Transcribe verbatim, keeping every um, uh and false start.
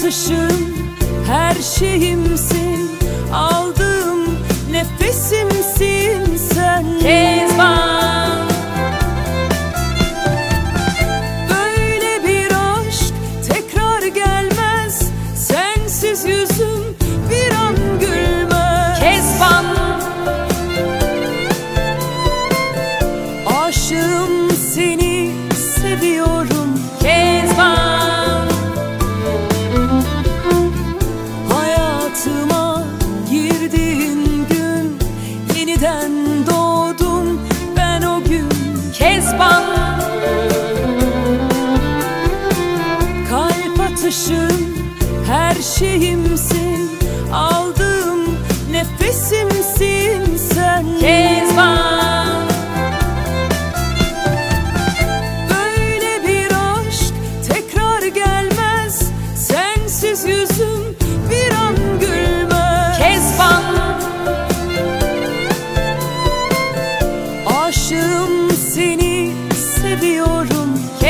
atışım, her şeyimsin, aldığım nefesimsin sen. Kezban, böyle bir aşk tekrar gelmez, sensiz yüzüm bir an gülmez. Kezban, aşığım, seni seviyorum. Kezban, Hayatıma girdiğin gün yeniden doğdum ben o gün. Kezban, Kalp atışım, her şeyimsin, aldığım nefesimsin sen. Kezban, böyle bir aşk tekrar gelmez, sensiz yüzüm bir an gülmez. Kezban, Aşığım, seni seviyorum.